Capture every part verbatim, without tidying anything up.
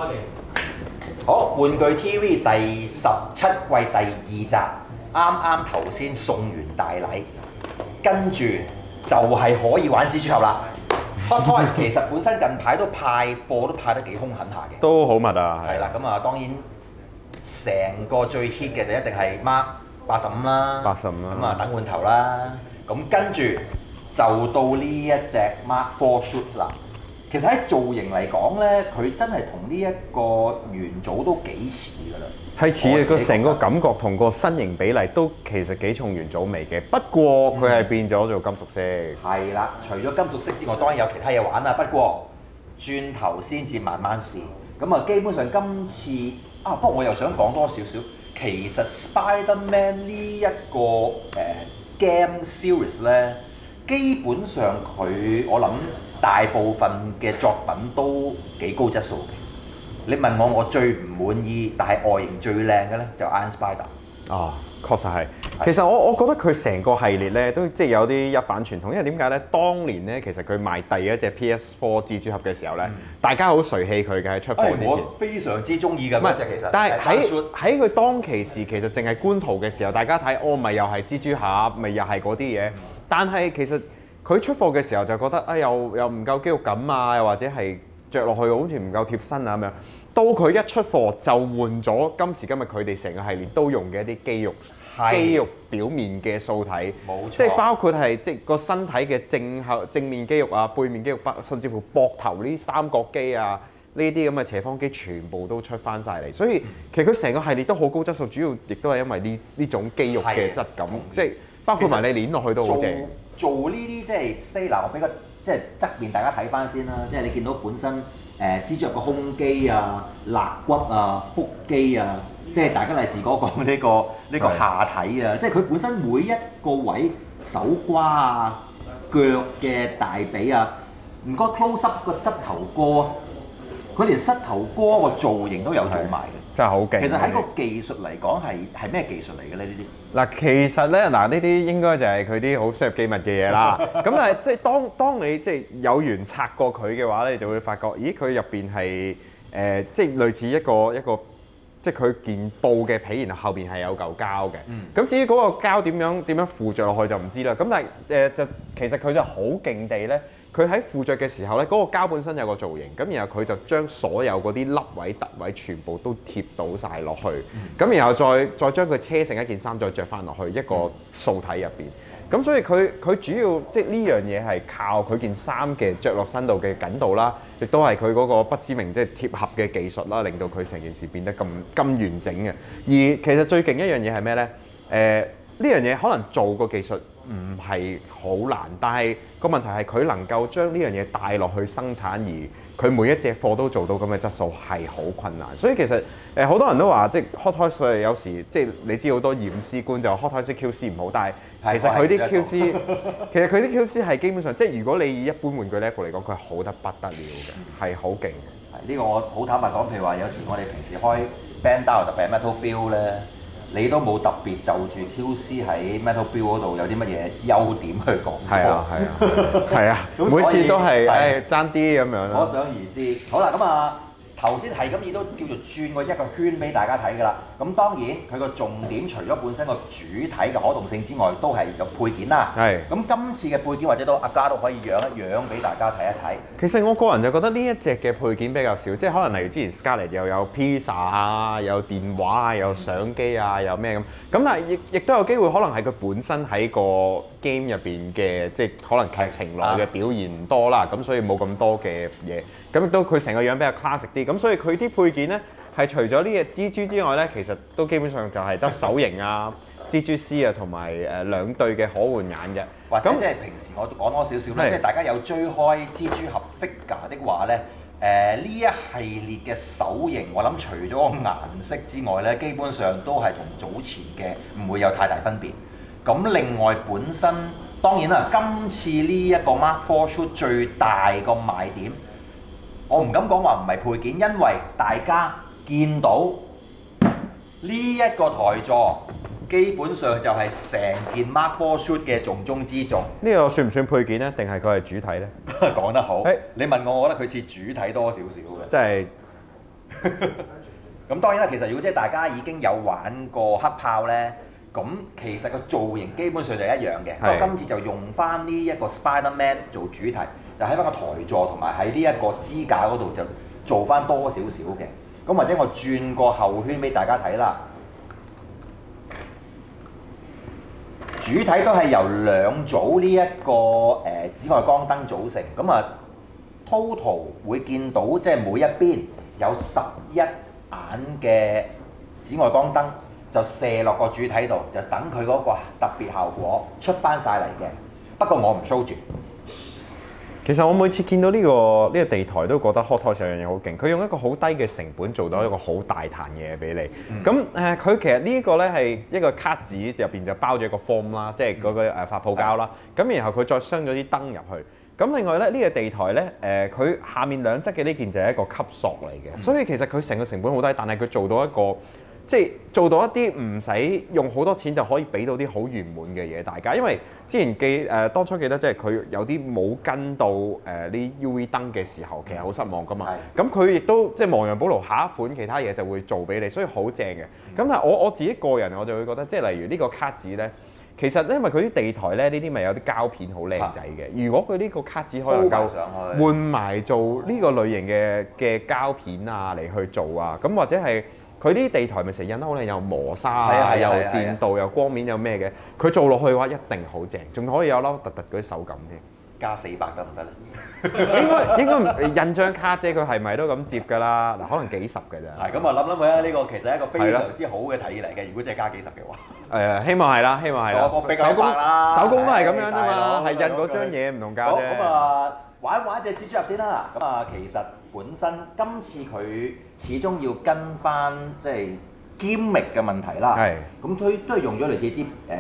OK。 好，玩具 T V 第十七季第二集，啱啱頭先送完大禮，跟住就係可以玩蜘蛛俠啦。Hot Toys 其實本身近排都派貨都派得幾兇狠下嘅， 都好密啊， 係啦，咁啊當然成個最 hit 嘅就一定係 Mark 八十五啦， 八十五啦， 咁啊等換頭啦，咁跟住就到呢一隻 Mark Four Suits 啦。其實喺造型嚟講咧，佢真係同呢一個元祖都幾似㗎啦。 係似嘅，個成個感覺同個身形比例都其實幾重元祖味嘅。不過佢係變咗做金屬色。 係啦，除咗金屬色之外，當然有其他嘢玩啦。不過轉頭先至慢慢試。咁啊，基本上今次啊，不過我又想講多少少，其實 Spider-Man 呢一個誒、呃、game series 咧，基本上佢我諗大部分嘅作品都幾高質素嘅。你問我我最唔滿意，但係外形最靚嘅咧，就 Iron Spider。 啊，確實係。其實我我覺得佢成個系列咧都即係有啲一反傳統，因為點解咧？當年咧其實佢賣第一隻 P S 四蜘蛛俠嘅時候咧，嗯、大家好垂棄佢嘅喺出貨之前。 我非常之中意㗎，嗰隻其實。 但係喺喺佢當其時，其實淨係觀圖嘅時候，大家睇哦，咪又係蜘蛛俠，咪又係嗰啲嘢。嗯、但係其實佢出貨嘅時候就覺得啊、哎，又又唔夠肌肉感啊，又或者係着落去好似唔夠貼身啊咁樣。到佢一出貨就換咗今時今日佢哋成個系列都用嘅一啲肌肉、是肌肉表面嘅素體，冇錯，即係包括係即係個身體嘅正後正面肌肉啊、背面肌肉，甚至乎膊頭呢三角肌啊，呢啲咁嘅斜方肌全部都出翻晒嚟。所以其實佢成個系列都好高質素，主要亦都係因為呢呢種肌肉嘅質感，即係包括埋你攣落去都好正。 做呢啲即係 say 嗱，我比較即係側面大家睇翻先啦，即係你見到本身。誒蜘蛛俠個胸肌啊、肋骨啊、腹肌啊，即係大家利是嗰講呢個呢、呢個下體啊，即係佢本身每一個位手瓜啊、腳嘅大髀啊，唔該 close up 個膝頭哥啊，佢連膝頭哥個造型都有做埋嘅， 真係好勁。 其實喺個技術嚟講係係咩技術嚟嘅咧？呢啲嗱，其實咧嗱，呢啲應該就係佢啲好商業機密嘅嘢啦。咁但係即係當當你即係有緣拆過佢嘅話咧，你就會發覺，咦佢入邊係誒即係類似一個一個即係佢件布嘅皮，然後後邊係有嚿膠嘅。咁、嗯、至於嗰個膠點樣點樣附着落去就唔知啦。咁但係誒、呃、就其實佢就好勁地咧。佢喺附着嘅時候咧，嗰、那個膠本身有個造型，咁然後佢就將所有嗰啲凹位、凸位全部都貼到晒落去，咁、嗯、然後再再將佢車成一件衫，再着翻落去一個素體入邊。咁、嗯、所以佢佢主要即係呢樣嘢係靠佢件衫嘅着落身度嘅緊度啦，亦都係佢嗰個不知名即係貼合嘅技術啦，令到佢成件事變得咁咁完整嘅。而其實最勁一樣嘢係咩咧？誒、呃、呢樣嘢可能做個技術唔係好難，但係個問題係佢能夠將呢樣嘢帶落去生產，而佢每一隻貨都做到咁嘅質素係好困難。所以其實誒好多人都話，即係 Hot Toys 有時即係你知好多驗屍官就 Hot Toys Q C 唔好，但係其實佢啲 Q C 其實佢啲 Q C 係基本上即係如果你以一般玩具 level 嚟講，佢係好得不得了嘅，係好勁嘅。 係呢個我好坦白講，譬如話有時我哋平時開 Bandai 特別係 Metal Build 咧。你都冇特別就住 Q C 喺 Metal Build 嗰度有啲乜嘢優點去講？ 係啊係啊係啊，每次都係誒爭啲咁樣啦。 可想而知。好啦，咁啊頭先係咁意都叫做轉過一個圈俾大家睇㗎啦。咁當然佢個重點除咗本身個主體嘅可動性之外，都係有配件啦。係。咁今次嘅配件或者都阿嘉都可以養一養俾大家睇一睇。 其實我個人就覺得呢一隻嘅配件比較少，即係可能例如之前 Scarlet 又有 pizza 啊，有電話啊，有相機啊，有咩咁。咁但係亦亦都有機會可能係佢本身喺個 game 入邊嘅，即係可能劇情內嘅表現唔多啦，咁所以冇咁多嘅嘢。咁亦都佢成個樣比較 classic 啲，咁所以佢啲配件咧係除咗呢隻蜘蛛之外咧，其實都基本上就係得手型啊、蜘蛛絲啊同埋誒兩對嘅可換眼嘅。 或者即係平時我講多少少咧，即係大家有追開蜘蛛俠 figure 的話咧，誒呢一系列嘅手型，我諗除咗個顏色之外咧，基本上都係同早前嘅唔會有太大分別。咁另外本身當然啦，今次呢一個 Mark Four Suit 最大個賣點。我唔敢講話唔係配件，因為大家見到呢一個台座，基本上就係成件 Mark Four Suit 嘅重中之重。 呢個算唔算配件咧？定係佢係主體咧？ 講得好。你問我，我覺得佢似主體多少少嘅。 即係咁當然啦，其實如果即係大家已經有玩過黑豹咧，咁其實個造型基本上就一樣嘅。不過今次就用翻呢一個 Spider-Man 做主題，就喺翻個台座同埋喺呢一個支架嗰度就做翻多少少嘅。咁或者我轉個後圈俾大家睇啦。主體都係由兩組呢、這、一個誒、呃、紫外光燈組成，咁啊 total 會見到即係每一邊有十一眼嘅紫外光燈，就射落個主體度，就等佢嗰個特別效果出翻晒嚟嘅。不過我唔 show 住。 其實我每次見到呢、這個呢、這個地台都覺得 Hot Toys 上樣嘢好勁，佢用一個好低嘅成本做到一個好大壇嘅嘢俾你。咁誒、嗯，佢、呃、其實呢個咧係一個卡紙入邊就包咗一個 foam 啦，即係嗰個誒發泡膠啦。咁、嗯、然後佢再鑲咗啲燈入去。咁另外咧呢、這個地台咧誒，佢、呃、下面兩側嘅呢件就係一個吸塑嚟嘅，嗯、所以其實佢成個成本好低，但係佢做到一個。即係做到一啲唔使用好多錢就可以俾到啲好圓滿嘅嘢大家，因為之前記誒、呃、當初記得即係佢有啲冇跟到誒啲 U V 燈嘅時候，其實好失望噶嘛。咁佢亦都即係亡羊補牢，下一款其他嘢就會做俾你，所以好正嘅。咁、嗯、但係我我自己個人我就會覺得，即係例如呢個卡紙咧，其實因為佢啲地台咧呢啲咪有啲膠片好靚仔嘅，啊、如果佢呢個卡紙可以能夠換埋做呢個類型嘅嘅膠片啊嚟去做啊，咁或者係。佢啲地台咪成日印得好靚，又磨砂啊，又電鍍，又光面，又咩嘅？佢做落去嘅話一定好正，仲可以有粒突突嗰啲手感添。 加四百得唔得咧？ 應該應該唔印張卡啫，佢係咪都咁接㗎啦？嗱，可能幾十㗎咋。 係咁啊，諗諗佢啊，呢個其實係一個非常之好嘅提議嚟嘅。如果真係加幾十嘅話， 誒希望係啦，希望係啦。 我比較手工啦， 手工都係咁樣啫嘛，係印嗰張嘢唔同價啫。 好咁啊，玩一玩隻蜘蛛俠先啦。咁啊，其實本身今次佢始終要跟翻即係gimmick嘅問題啦。係。咁佢都係用咗類似啲誒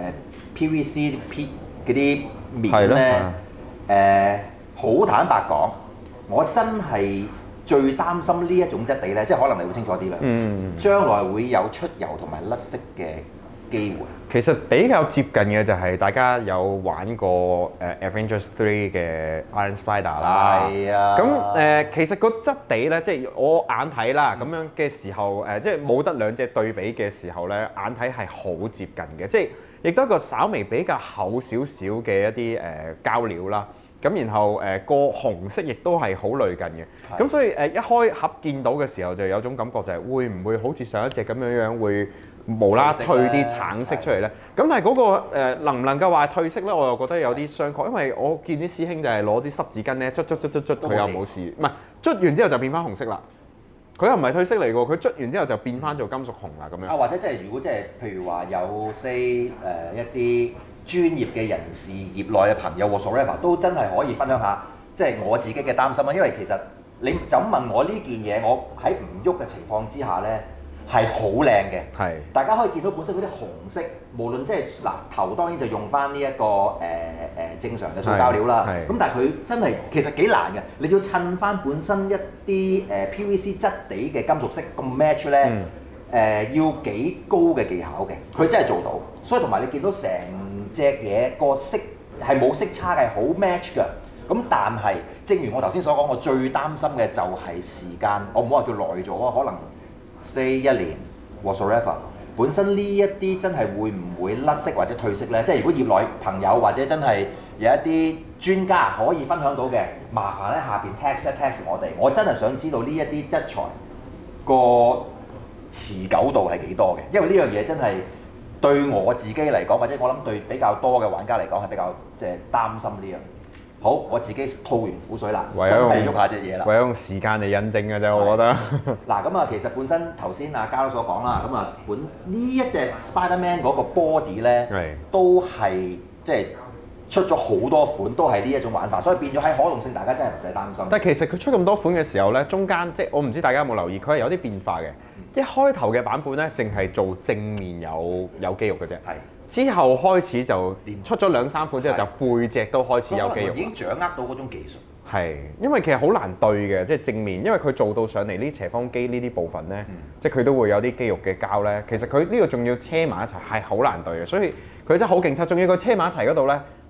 P V C P 嗰啲面咧。誒好、呃、坦白講，我真係最擔心呢一種質地咧，即係可能你會清楚啲啦。嗯，將來會有出油同埋甩色嘅機會。其實比較接近嘅就係大家有玩過誒 Avengers three 嘅 Iron Spider 啦。係啊。咁誒、呃、其實個質地咧，即係我眼睇啦，咁樣嘅時候誒、呃，即係冇得兩隻對比嘅時候咧，眼睇係好接近嘅，即係。亦都一個稍微比較厚少少嘅一啲誒、呃、膠料啦，咁然後誒個、呃、紅色亦都係好類近嘅，咁是的 所以誒、呃、一開盒見到嘅時候就有種感覺就係會唔會好似上一隻咁樣樣會無啦啦退啲橙色出嚟咧？咁但係嗰、那個、呃、能唔能夠話退色咧？我又覺得有啲商榷，因為我見啲師兄就係攞啲濕紙巾咧捽捽捽捽捽，佢又冇事，唔係捽完之後就變翻紅色啦。佢又唔係退色嚟㗎，佢捽完之後就變翻做金屬紅啦咁樣。啊，或者即係如果即係譬如話有 say 誒、呃、一啲專業嘅人士、業內嘅朋友 whatsoever 都真係可以分享下，即係我自己嘅擔心啊。因為其實你就咁問我呢件嘢，我喺唔喐嘅情況之下咧係好靚嘅。係。是大家可以見到本身嗰啲紅色，無論即係嗱頭當然就用翻呢一個誒誒、呃呃、正常嘅塑膠料啦。係。咁但係佢真係其實幾難嘅，你要襯翻本身一啲誒 P V C 質地嘅金屬色咁 match 咧，誒、嗯呃、要幾高嘅技巧嘅，佢真係做到。所以同埋你見到成隻嘢個色係冇色差嘅，好 match 㗎。咁但係正如我頭先所講，我最擔心嘅就係時間，我唔好話叫耐咗啊，可能。say 一年 whatsoever， 本身呢一啲真係會唔會甩色或者退色呢？即係如果業內朋友或者真係有一啲專家可以分享到嘅，麻煩喺下邊 text 一 text 我哋，我真係想知道呢一啲質材個持久度係幾多嘅，因為呢樣嘢真係對我自己嚟講，或者我諗對比較多嘅玩家嚟講係比較即係擔心呢樣。好，我自己吐完苦水啦，真係喐下隻嘢啦。唯有用時間嚟印證嘅啫，我覺得。嗱，咁啊，其實本身頭先阿嘉都所講啦，咁啊，本呢一隻 Spider-Man 嗰個 body 咧，是都係即係出咗好多款，都係呢一種玩法，所以變咗喺可動性，大家真係唔使擔心。但係其實佢出咁多款嘅時候咧，中間即係我唔知大家有冇留意，佢係有啲變化嘅。嗯、一開頭嘅版本咧，淨係做正面有有肌肉嘅啫。係。之後開始就出咗兩三款之後，就背脊都開始有肌肉。已經掌握到嗰種技術。係，因為其實好難對嘅，即係正面，因為佢做到上嚟呢斜方肌呢啲部分咧，嗯、即係佢都會有啲肌肉嘅膠咧。其實佢呢個仲要車埋一齊，係好難對嘅，所以佢真係好勁抽。仲要佢車埋一齊嗰度咧，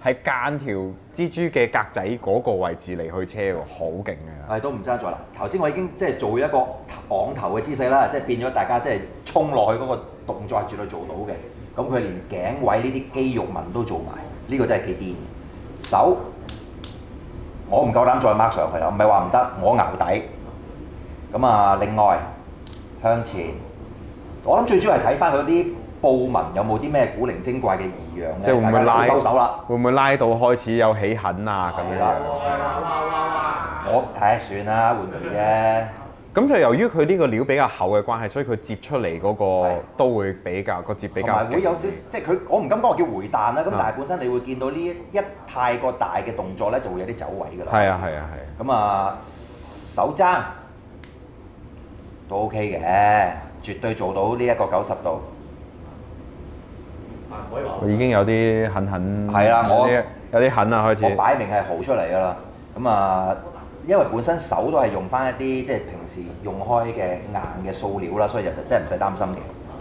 係間條蜘蛛嘅格仔嗰個位置嚟去車喎，好勁嘅。 係都唔爭在啦。頭先我已經即係做咗一個昂頭嘅姿勢啦，即係變咗大家即係衝落去嗰個動作係絕對做到嘅。咁佢連頸位呢啲肌肉紋都做埋，呢、這個真係幾癲。手我唔夠膽再 mark 上去啦，唔係話唔得，我淆底。咁啊，另外向前，我諗最主要係睇翻佢啲布紋有冇啲咩古靈精怪嘅異樣咧， 即係會唔會拉收手啦？ 會唔會拉到開始有起痕啊咁樣樣？ 我唉算啦，玩具啫。 咁就由於佢呢個料比較厚嘅關係，所以佢接出嚟嗰個係都會比較個接比較同埋會有少少，即係佢我唔敢講我叫回彈啦。咁啊但係本身你會見到呢一太過大嘅動作咧，就會有啲走位㗎啦。 係啊係啊係。 咁啊，手踭都 OK 嘅，絕對做到呢一個九十度。 我已經有啲痕痕， 係啦我有啲有啲痕啊開始。 我擺明係豪出嚟㗎啦。咁啊，因為本身手都係用翻一啲即係平時用開嘅硬嘅塑料啦，所以就真係唔使擔心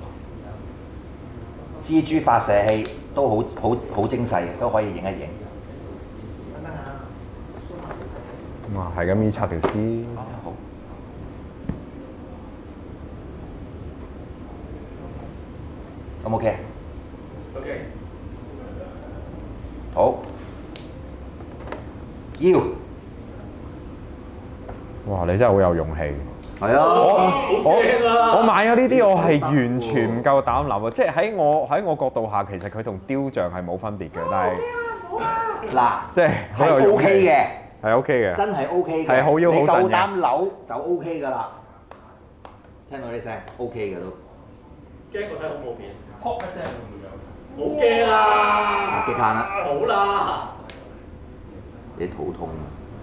嘅。蜘蛛發射器都好好好精細嘅，都可以影一影。 哇，係咁依插條絲。 好。咁 OK。OK。好。腰。 哇！你真係好有勇氣。 係啊。 我我買咗呢啲，我係完全唔夠膽諗啊！即係喺我喺我角度下，其實佢同雕像係冇分別嘅，但係嗱， 即係好有係勇 OK 氣嘅， 係 OK 嘅。 真係 OK 嘅。 係好腰好你夠神嘅膽扭就 OK 㗎啦。聽到啲聲 OK 嘅都。 驚我睇恐怖片，撲一聲會唔會有？好驚啊！ 極限啦。 好啦。 你肚痛。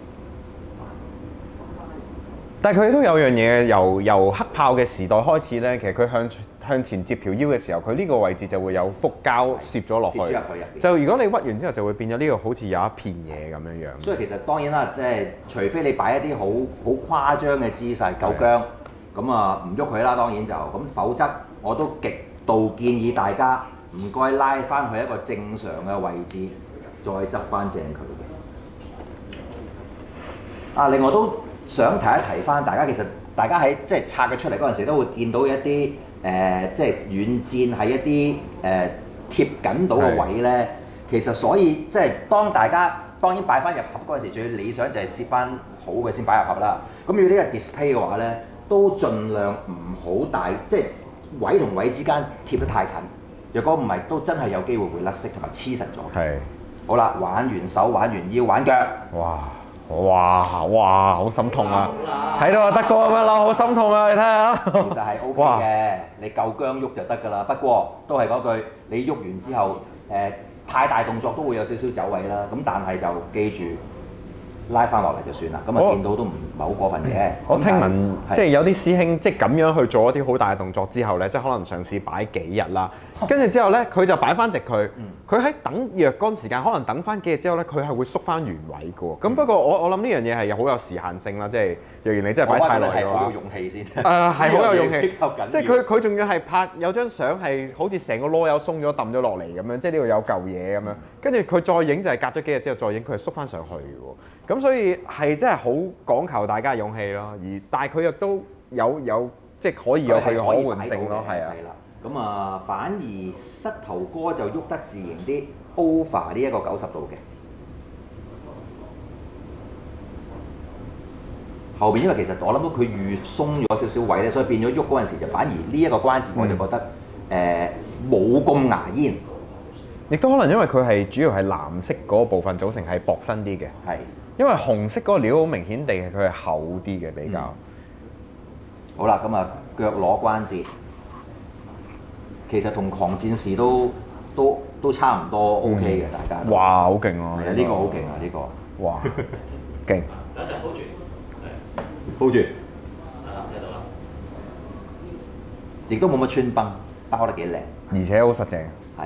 但係佢都有樣嘢，由由黑豹嘅時代開始咧，其實佢向向前接條腰嘅時候，佢呢個位置就會有腹膠攝咗落去。 攝咗入去入邊。 就如果你屈完之後，就會變咗呢個好似有一片嘢咁樣樣。 所以其實當然啦，即係除非你擺一啲好好誇張嘅姿勢夠僵，咁啊唔喐佢啦，當然就咁，否則我都極度建議大家唔該拉翻去一個正常嘅位置，再執翻正佢嘅。啊，另外都想提一提翻大家，其實大家喺即係拆佢出嚟嗰陣時，都會見到一啲誒、呃，即係軟墊係一啲誒、呃、貼緊到嘅位咧。其實所以即係當大家當然擺翻入盒嗰陣時，最理想就係攝翻好嘅先擺入盒啦。咁如果呢個 display 嘅話咧，都盡量唔好大，即係位同位之間貼得太近。若果唔係，都真係有機會會甩色同埋黐實咗。 係。 好啦，玩完手，玩完腰，玩腳。 哇！哇哇，好心痛啊！睇到阿德哥咁樣啦，好心痛啊！你睇下。 其實係 O K 嘅，你夠姜喐就得㗎啦。不過都係嗰句，你喐完之後，誒、呃、太大動作都會有少少走位啦。咁但係就記住拉翻落嚟就算啦。咁啊見到都唔係好過分嘅。 我聽聞是即係有啲師兄即係咁樣去做一啲好大嘅動作之後咧，即係可能嘗試擺幾日啦。跟住之後咧，佢就擺翻直佢。佢喺等若干時間，可能等翻幾日之後咧，佢係會縮翻原位嘅喎。咁不過我我諗呢樣嘢係好有時限性啦，即係若然你真係擺太耐嘅話， 好有勇氣先。 誒係好有勇氣，即係佢佢佢仲要係拍有張相係好似成個籮柚鬆咗揼咗落嚟咁樣，即係呢度有嚿嘢咁樣。跟住佢再影就係隔咗幾日之後再影，佢係縮翻上去嘅喎。咁所以係真係好講求大家勇氣咯。而但係佢亦都有有即係可以有佢嘅可換性咯，係啊。 咁啊，反而膝頭哥就喐得自然啲 ，over 呢一個九十度嘅。後邊因為其實我諗到佢預鬆咗少少位咧，所以變咗喐嗰陣時就反而呢一個關節我就覺得誒冇咁牙煙。 亦都可能因為佢係主要係藍色嗰個部分組成係薄身啲嘅。 係。 因為紅色嗰個料好明顯地係佢係厚啲嘅比較。 嗯、好啦，咁啊腳踝關節。其實同狂戰士都都都差唔多 OK 嘅，大家。 哇！好勁啊！ 係啊，呢個好勁啊！呢個。 哇！勁。 有一陣 hold 住，係。 hold 住。 係啦，睇到啦。 亦都冇乜穿崩，包得幾靚。 而且好實淨。 係。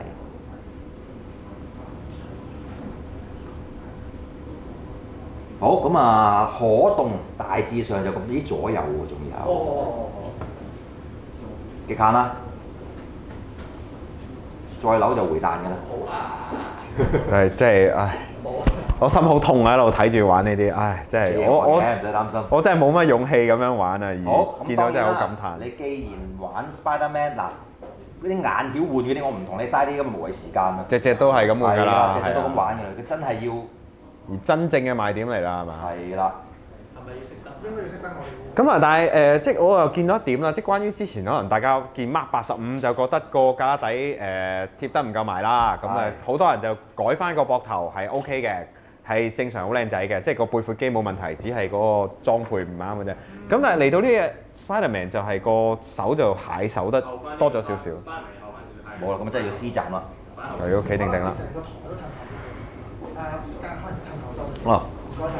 好，咁啊，可動大致上就咁啲左右喎，仲有。哦。極限啦。 再扭就回彈㗎啦。 係即係唉，我心好痛啊！喺度睇住玩呢啲，唉，真係我我唔使擔心， 我真係冇乜勇氣咁樣玩啊！ 好， 而見到真係好感嘆。 你既然玩 Spider-Man 嗱，嗰啲眼條換嗰啲，我唔同你嘥啲咁無謂時間啦。 隻隻都係咁換㗎啦， 隻隻都咁玩㗎啦，佢真係要而真正嘅賣點嚟啦，係嘛？ 係啦。 係咪要識得？ 應該要識得我哋。 咁啊，但係誒、呃，即係我又見到一點啦，即係關於之前可能大家見 Mark 八十五就覺得個架底誒、呃、貼得唔夠埋啦，咁誒好多人就改翻個膊頭係 OK 嘅，係正常好靚仔嘅，即係個背闊肌冇問題，只係嗰個裝配唔啱嘅啫。咁、嗯、但係嚟到呢隻 Spider-Man 就係個手就蟹手得多咗少少。 冇啦，咁真係要施展啦。 係要企定定啦。 成個台都褪後少少，誒間可能褪後多少少。 哦。 唔該晒。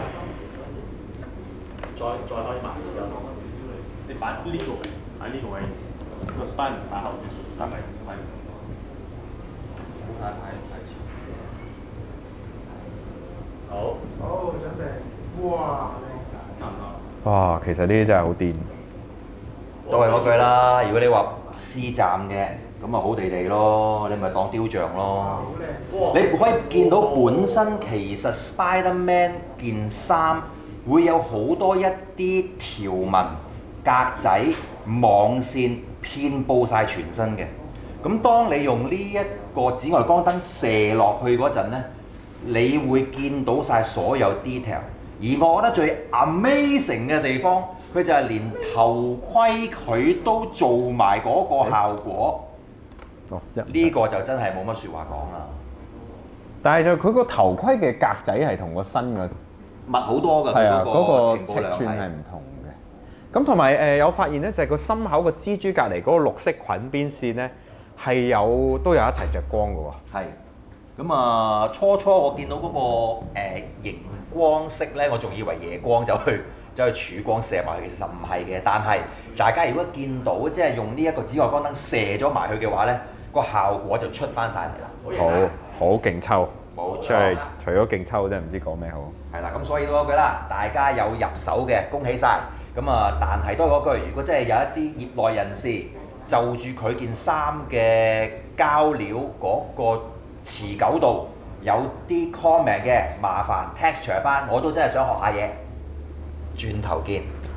再再可以埋而家。 你擺呢個位，喺呢個位，個 Spider 擺後邊，係咪？係。好睇睇睇前。 好。 好，準備。哇，靚晒。 差唔多。 哇，其實呢啲真係好癲。 都係嗰句啦，如果你話施展嘅，咁啊好地地咯，你咪當雕像咯。你可以見到本身其實 Spider-Man 件衫會有好多一啲條紋、格仔、網線遍佈晒全身嘅。咁當你用呢一個紫外光燈射落去嗰陣咧，你會見到晒所有 detail。而我覺得最 amazing 嘅地方，佢就係連頭盔佢都做埋嗰個效果。 哦， 呢個就真係冇乜説話講啦。 但係就佢個頭盔嘅格仔係同個身嘅密好多㗎， 係啊，嗰個個尺寸係唔同嘅。咁同埋誒有發現咧，就係個心口個蜘蛛隔離嗰個綠色裙邊線咧，係有都有一齊着光嘅喎。 係。咁啊，初初我見到嗰、那個誒熒、呃、光色咧，我仲以為夜光走去走去曙光射埋去，其實唔係嘅。但係大家如果見到即係用呢一個紫外光燈射咗埋去嘅話咧，個效果就出翻晒嚟啦。 好，好勁抽， 冇錯。 即係除咗勁抽真係唔知講咩好。 係啦，咁所以都嗰句啦，大家有入手嘅，恭喜晒。咁啊，但係都係嗰句，如果真係有一啲業內人士就住佢件衫嘅膠料嗰個持久度有啲 comment 嘅，麻煩 texture 翻，我都真係想學下嘢。轉頭見。